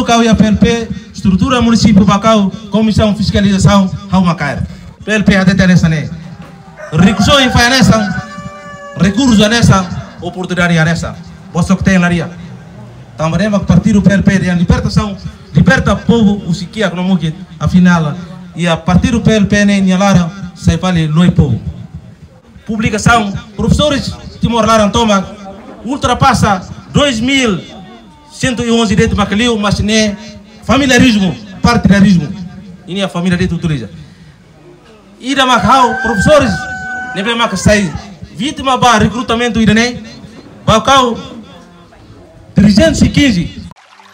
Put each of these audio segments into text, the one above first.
Ulu kau ya PLP, estrutura município Bacau, comissão fiscalização, hau macair. PLP até ter essa né. Recurso em faz nessa, recurso nessa, oportunidade nessa. Você que tem laria. Também é partido PLP de libertação, liberta povo o siquia que não morre, afinal e a partido PLP nem lara sai vale loi povo. Publicação, professores Timor Lara toma ultrapassa 2.111 dentro do Macaleu, mas nem familiarismo, partidarismo. E nem a família dentro utiliza. E da Macau, professores, nem bem Maca sai vítima para recrutamento e nem Bacau 315.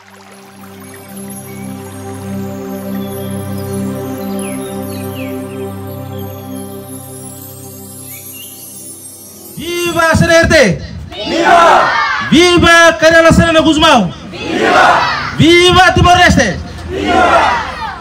Viva a CNRT! Viva! Viva Carela Serena Guzmão! Viva! Viva Timor-Leste! Viva!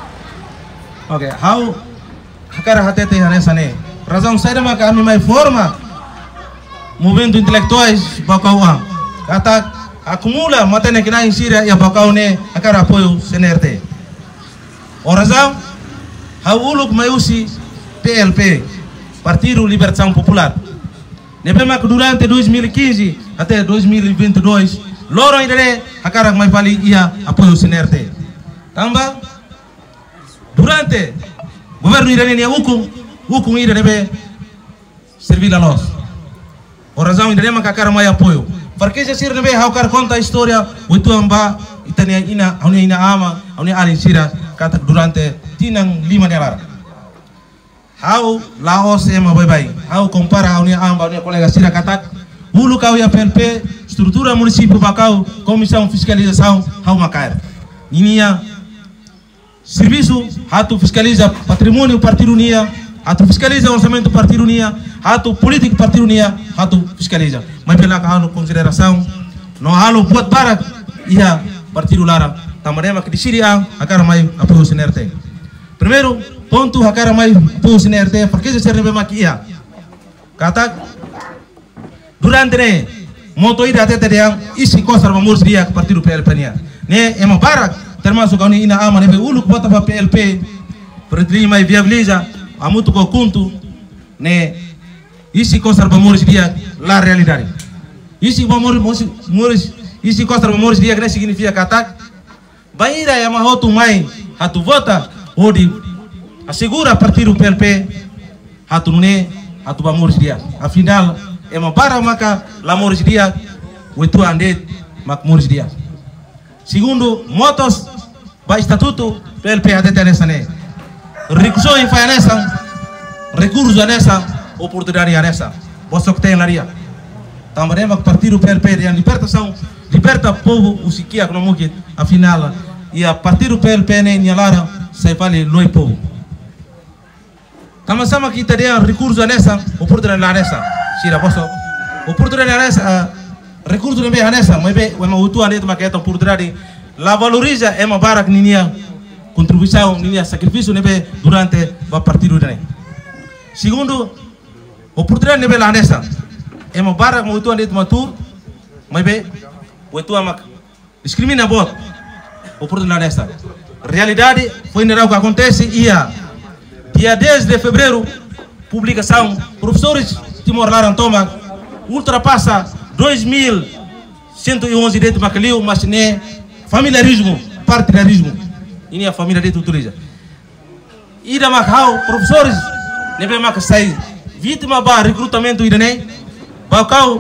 Ok, how hakara hatete nessa né? Razão séria mas a minha forma movimento intelectuais Bacauã. Kata acumula matene que na em Síria e a Bacau né hakara apoio CNRT. O razão how uluk maiusi PLP Partido Libertação Popular. Nebema que durante 2015 até 2022, loro ainda é a cara mais vale ia apoio o CNRT. Tamba durante governo iraniano hukum ira deve servir a nós. O razão ainda é que a cara mais apoio. Porque se sir deve haucar conta a história o tu amba itania ina aunia ina ama aunia alin sira kata durante tinang 5 nelara. How Laos ema bye-bye. How compara aunia amba aunia colega sira katak Ulu kau ya PLP, estrutura município Bacau, comissão fiscalização, hau macair. Inia serviço, hatu fiscaliza patrimônio Partido Unia, hatu fiscaliza orçamento Partido Unia, hatu político Partido Unia, hatu fiscaliza. Mas pela halo consideração, não halo buat barak ia Partido Lara, tamarema que decide a cara mais apoio CNRT. Primeiro ponto a cara mais apoio CNRT, porque se serve mais que ia. Katak durante ne motoida até yang isi kosar mamur dia Partido PLP nia. Ne ema barak termasuk kau ni ina ama nebe uluk bota pa PLP perterima viabiliza amutu ko kuntu ne isi kosar mamur dia la realidade. Isi mamur isi kosar mamur dia que significa katak baira ya mahotu mai hatu vota odi assegura Partido PLP hatu ne hatu mamur dia. Afinal ema para maka lamores dia wetu ande mak moris dia. Segundo motos ba estatuto PLP até nessa né. Recurso em faz recurso nessa oportunidade nessa. Você que tem laria. Também mak Partido PLP de libertação, liberta povo o siquia que não morre afinal e a Partido PLP nem lara sai vale loi povo. Sama-sama kita dia recurso nessa oportunidade nessa. Sira posso oportunidade nessa recurso nebe nessa mas be uma utu ane tu maqueta oportunidade la valoriza é uma barak ninia contribuição ninia sacrifício nebe durante o partido dele. Segundo oportunidade nebe la nessa é uma barak uma utu ane tu matur mas be utu amak discrimina bot oportunidade nessa realidade foi nera que acontece ia dia 10 de fevereiro publicação professores Timor Lara toma ultrapassa 2.111 dentro do Macaleu, mas nem familiarismo, partidarismo. E nem a família dentro utiliza. E da Macau, professores, nem bem Maca sai vítima para recrutamento e nem Bacau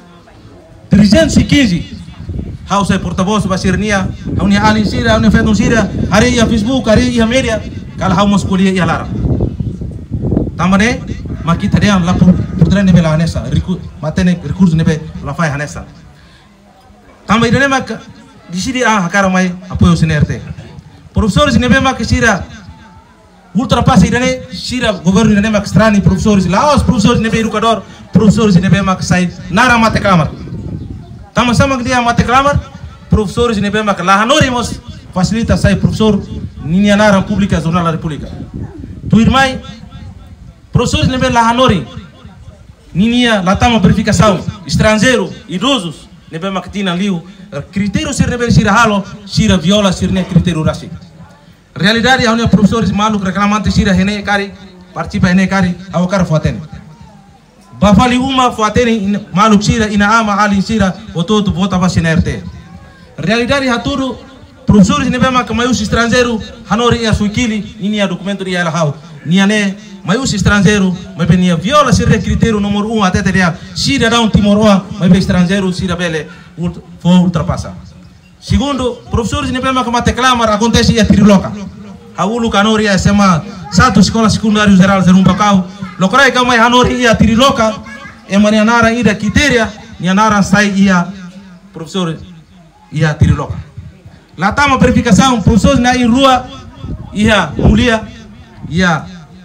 315. How sai porta-voz para Sirnia, a unia alin Síria, a unia feton Síria, hari a Facebook, hari a mídia, kalau how mas kuliah ia Lara. Também mas kita dia la portrait nebe la nessa matene recurso nebe la fai hanessa também dene mak decidi a cara mai apoio CNRT professores nebe mak sira ultrapassa idane sira governo nebe mak strani professores lá os professores nebe educador professores nebe mak sai nara mate clamar tama sama dia mate clamar professores nebe mak la hanorimos facilita sai professor ninia nara pública jornal da república tu irmai professores nebe la hanori ninia latama verificação estrangeiro idosos nebe maktina liu critério ser rebel sira halo sira viola sirne critério raci realidade é onde professores maluco reclamante sira hene kari participa hene kari awakar foten bafali uma foten maluco sira ina ama alin sira ototo vota va CNRT realidade haturu professores ne bema maius estrangeiro hanori ia suikili ini a documento dia ela hau niane maius estrangeiro mas benia viola sira critério número 1 até teria sira down timor 1 mas be estrangeiro sira bele for ultrapassa. Segundo, professores ne bema kama reclamar acontece ia triloca. Haulu kanori ia sema satu sekolah secundário geral zerum bakau. Lokrai kama hanori ia triloca emania nara ida criteria ni nara sai ia professor ia triloca. La tama verificação professores na rua ia mulia ia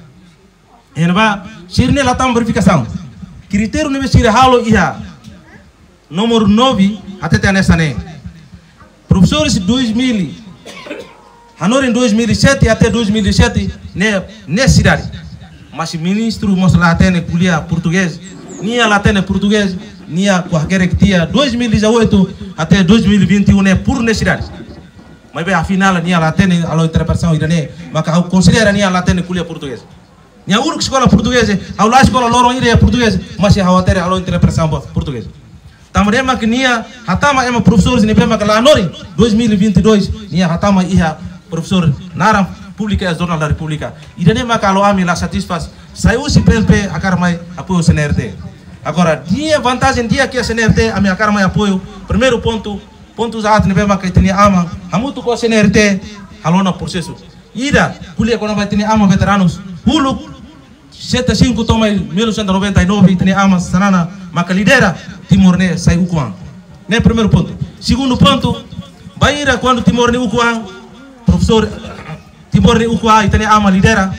enba sirne la tama verificação. Critério ne sira halo ia número 9 até nessa né. Professores 2000 Hanor em 2007 até 2007 ne cidade. Mas ministro mostra lá até kuliah português, nia lá até português, nia qualquer que tinha 2018 até 2021 né por ne cidade. Mas bem afinal nia lá até a interpretação irane, mas eu considero nia lá até kuliah português. Nia uruk escola portuguesa, a lá escola lorong ide português, mas eu até a interpretação português. Tamarema que nia hatama ema professores ne bema lá nori 2022 nia hatama iha professor nara pública e jornal da República irane makalo ami la satisfaz saiu se PLP akar mai apoio CNRT agora dia vantagem dia que a CNRT ami akar mai apoio primeiro ponto zaat ne bema que tinha ama hamutu ko CNRT halona processo ida kuliah quando vai tinha ama veteranos hulu 75 toma 1999 tinha ama sanana maka lidera Timor ne sai ukuang. Ne primeiro ponto. Segundo ponto, baira quando Timor ne ukuang, professor Timor ne ukuang itane ama lidera.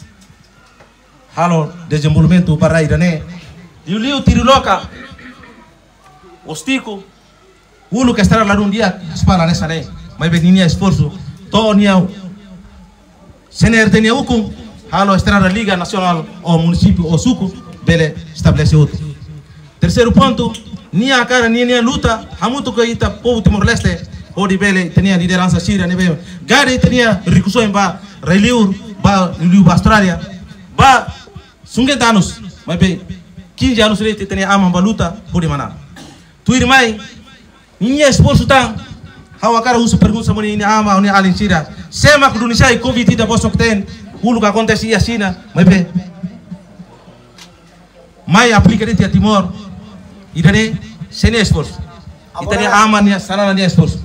Halo desenvolvimento para ira ne. Liu tiriloka. Ostico. Ulu que estará lá um dia espala nessa ne. Mas beninia esforço. Tonia CNRT ne ukung. Halo estrada Liga Nacional ou município ou suco bele estabelece outro. Terceiro ponto, nia cara nia luta, hamutu que ita povo Timor-Leste, odi bele tinha liderança síria, nebe. Gari tinha recursos ba reliur, ba Austrália, ba sungentanos, mas be 15 anos ele tinha ama ba luta, odi mana. Tu irmai, nia esforço tang, hawa cara usu pergunta moni nia ama, uni alin síria. Sema que Indonesia e Covid da bosok ten, ulu que acontece ia China, mas be. Mai aplica dentro a Timor. Idane seni esforço. Itane ama nia sanana nia esforço.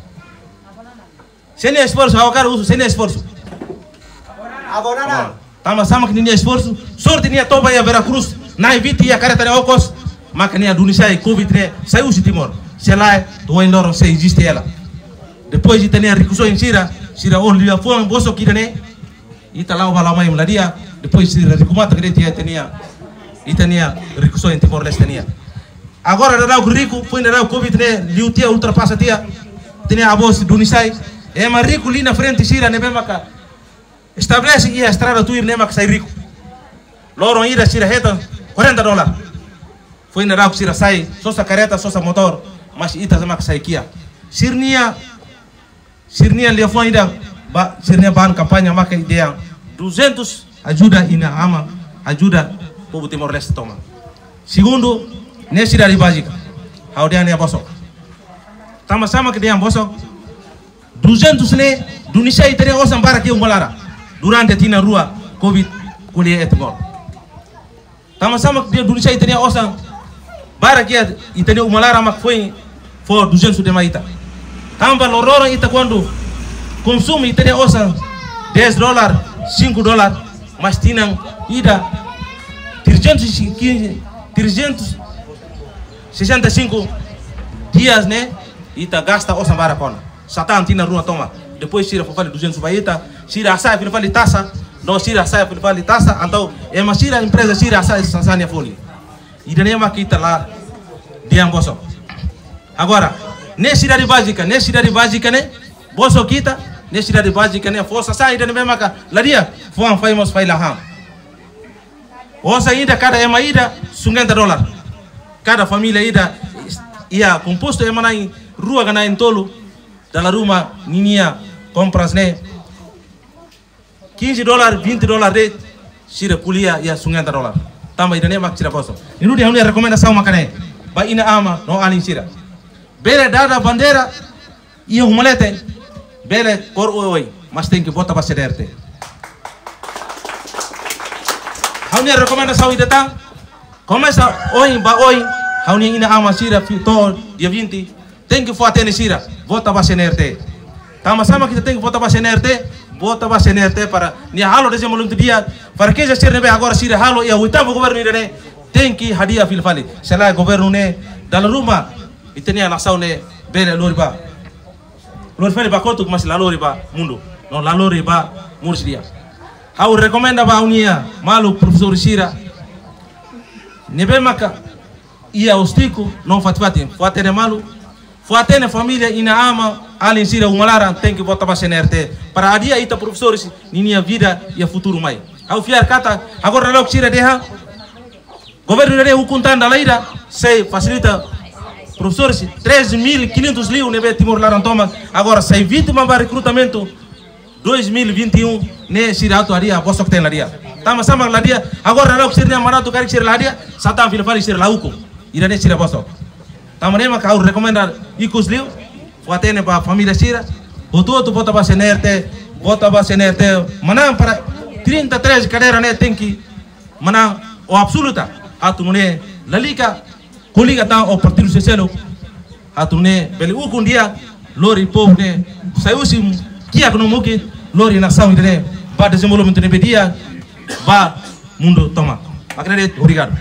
Seni esforço, awakar uso seni esforço. Abonana. Tama sama que nia esforço. Sorte nia toba ia Veracruz, na evite ia careta nia okos, maka nia Indonesia e Covid ne saiu se Timor. Se lá do endoro se existe ela. Depois itane recurso em Sira on lia fon boso kidane. Ita lá o balamai mladia, depois Sira recumata que tinha itania recurso em Timor-Leste nia. Agora dará o rico, foi dará o Covid ne liutia ultrapassa tia. Tinha a voz do Nisai. É mais rico ali na frente Sira ne bemaka. Estabelece ia estrada tuir ne mak sai rico. Loron ida Sira reta $40. Foi dará o Sira sai, sosa careta, sosa motor, mas ita mak sai kia. Sirnia lia foi ida ba sirnia ban campanha mak ideia 200 ajuda ina ama, ajuda povo Timor-Leste toma. Segundo, ne cidade básica. Haudian ya bosok. Sama-sama que dia bosok. 200 ne Indonesia itene osam bara ke umalara. Durante tina rua Covid kuliah etgol. Sama-sama que dia Indonesia itene osam bara ke itene umalara mak foi for 200 de maita. Tamba lororo ita quando consumo itene osam $10, $5, mas tinang ida 365 dias né ita gasta o sambara kona satan tina rua toma depois Sira fale 200 baita Sira sai fale taça no Sira sai fale taça então é uma Sira empresa Sira sai sasania foli ida nem makita lá diam boso agora ne cidade básica né boso kita ne cidade básica né força sai ida nem maka ladia foi famous faila ham osa ida cada ema ida $50. Cada família ida ia composto ema nai rua gana em tolo dalla Roma ninia compras ne $15 $20 de sira kuliah ya $50 tambah idane mak sira poso ini dia unia recomendação makane ba ina ama no alin sira bele dada bandeira ia humalete bele kor oi mas tem que botar para cederte haunia recomendação ideta começa oi ba oi haunia ina ama sira to dia 20 tem que foatene sira vota para cederte sama kita tem que votar para CNRT, vota para CNRT para ni halo desse molunto dia, para que já ser nebe agora sira halo e o oitavo governo irene tem que hadia filfali, sela governo ne dalla Roma itenia nação ne bele loriba. Lorifali ba kotuk mas la loriba mundo, no la loriba mursidia. Hau recomenda ba unia malu professor sira nebe maka ia ostico non fatfati, fatene malu, fatene família ina ama alin sira umalara tem que botar para CNRT para adia ita professores ninia vida e futuro mai au fiar kata agora lok sira deha governo de hukuntanda laida sei facilita professores 3.500 liu nebe Timor Larantoma agora sei vítima para recrutamento 2021 ne sira auto adia bosok ten ladia tama sama ladia agora lok sira marato karik sira ladia satan filfali sira lauko irane sira bosok tama ne maka au recomendar ikus liu Fuatene para família Sira, botou tu bota para CNRT, bota para CNRT, mana para 33 cadeira né tem que mana o absoluta, atu né lalika, coliga tá o partido social, atu né beli ukun dia, lori povo né, saiu sim, que economique, lori nação né, para desenvolvimento né dia, va mundo toma. Acredito, obrigado.